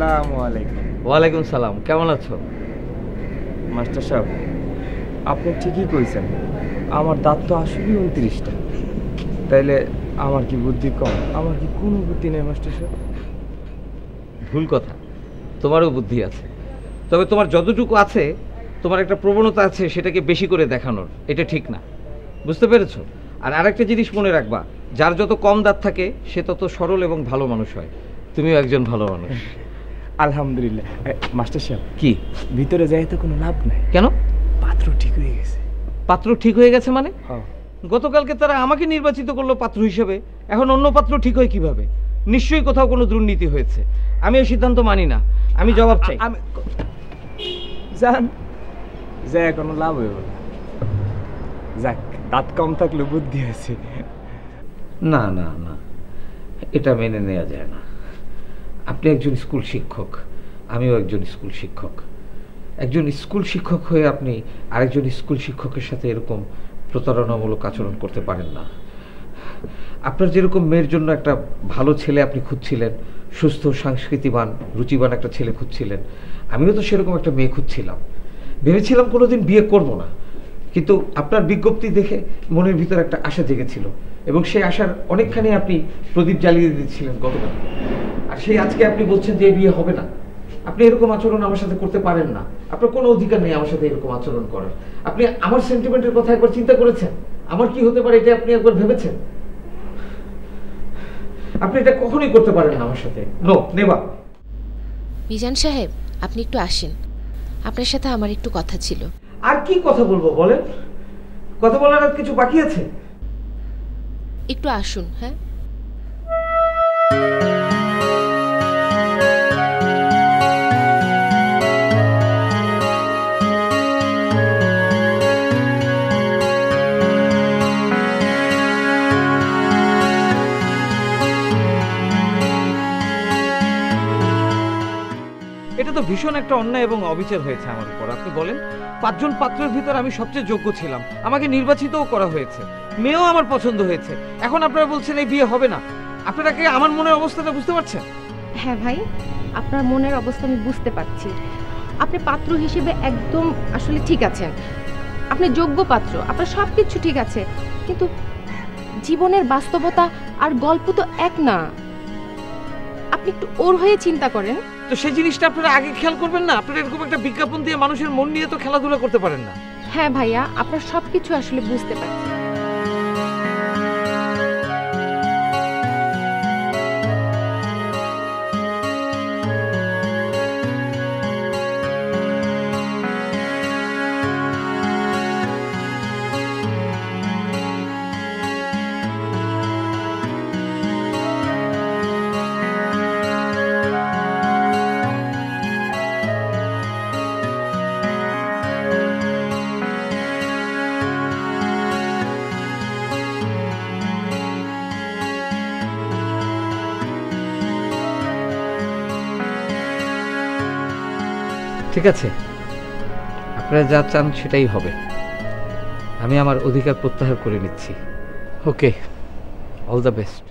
আসসালামু আলাইকুম। ওয়ালাইকুম সালাম, কেমন আছো? মাস্টার সাহেব, আপনি ঠিকই কইছেন, আমার দাঁত তো আসলেই 29টা। তাইলে আমার কি বুদ্ধি কম? আমার কি কোনো বুদ্ধি নেই মাস্টার সাহেব? ভুল কথা, তোমারও বুদ্ধি আছে, তবে তোমার যতটুকু আছে তোমার একটা প্রবণতা আছে সেটাকে বেশি করে দেখানোর, এটা ঠিক না, বুঝতে পেরেছো? আর আরেকটা জিনিস মনে রাখবা, যার যত কম দাঁত থাকে সে তত সরল এবং ভালো মানুষ হয়। তুমিও একজন ভালো মানুষ। আলহামদুলিল্লাহ। মাস্টার সাহেব, কি ভিতরে যাই তো কোনো লাভ নাই। কেন? পাত্র ঠিক হয়ে গেছে। পাত্র ঠিক হয়ে গেছে মানে? হ্যাঁ। গতকালকে তারা আমাকে নির্বাচিত করলো পাত্র হিসেবে, এখন অন্য পাত্র ঠিক হয় কিভাবে? নিশ্চয়ই কোথাও কোনো দুর্নীতি হয়েছে। আমি এই সিদ্ধান্ত মানি না, আমি জবাব চাই। আমি জান যে কোনো লাভ হইব না। যাক, দাঁত কম থাকলে বুদ্ধি আছে। না না না, এটা মেনে নেওয়া যায় না। আপনি একজন স্কুল শিক্ষক, আমিও একজন স্কুল শিক্ষক। একজন স্কুল শিক্ষক হয়ে আপনি আরেকজন স্কুল শিক্ষকের সাথে এরকম প্রতারণামূলক আচরণ করতে পারেন না। আপনার যেরকম মেয়ের জন্য একটা ভালো ছেলে আপনি খুঁজছিলেন, সুস্থ সংস্কৃতিবান রুচিবান একটা ছেলে খুঁজছিলেন, আমিও তো সেরকম একটা মেয়ে খুঁজছিলাম। ভেবেছিলাম কোনোদিন বিয়ে করব না, কিন্তু আপনার বিজ্ঞপ্তি দেখে মনের ভিতর একটা আশা জেগেছিল, এবং সেই আশার অনেকখানি আপনি প্রদীপ জ্বালিয়ে দিচ্ছিলেন গতকাল। আর সেই আজকে আপনি বলছেন যে বিয়ে হবে না। আপনি এরকম আচরণ আমার সাথে করতে পারেন না, আপনার কোনো অধিকার নেই আমার সাথে এরকম আচরণ করার। আপনি আমার সেন্টিমেন্টের কথা একবার চিন্তা করেছেন? আমার কি হতে পারে এটা আপনি একবার ভেবেছেন? আপনি এটা কখনোই করতে পারেন না আমার সাথে। No, never. মিজান সাহেব, আপনি একটু আসেন, আপনার সাথে আমার একটু কথা ছিল। আর কি কথা বলবো বলেন? কথা বলার আর কিছু বাকি আছে? একটু আসুন। হ্যাঁ, এটা তো ভীষণ একটা অন্যায় এবং অবিচার হয়েছে আমার উপর। আপনি বলেন, 5 জন পাত্রের ভিতর আমি সবচেয়ে যোগ্য ছিলাম, আমাকে নির্বাচিতও করা হয়েছে, মেয়েও আমার পছন্দ হয়েছে, এখন আপনারা বলছেন এই বিয়ে হবে না। আপনারা কি আমার মনের অবস্থাটা বুঝতে পারছেন? হ্যাঁ ভাই, আপনার মনের অবস্থা আমি বুঝতে পারছি। আপনি পাত্র হিসেবে একদম আসলে ঠিক আছেন, আপনি যোগ্য পাত্র, আপনার সব কিছু ঠিক আছে, কিন্তু জীবনের বাস্তবতা আর গল্প তো এক না। আপনি একটু ওর হয়ে চিন্তা করেন। তো সেই জিনিসটা আপনারা আগে খেয়াল করবেন না? আপনারা এরকম একটা বিজ্ঞাপন দিয়ে মানুষের মন নিয়ে তো খেলাধুলা করতে পারেন না। হ্যাঁ ভাইয়া, আপনার সব কিছু আসলে বুঝতে পারছি। ঠিক আছে, আপনারা যা চান সেটাই হবে। আমি আমার অধিকার প্রত্যাহার করে নিচ্ছি। Okay, all the best.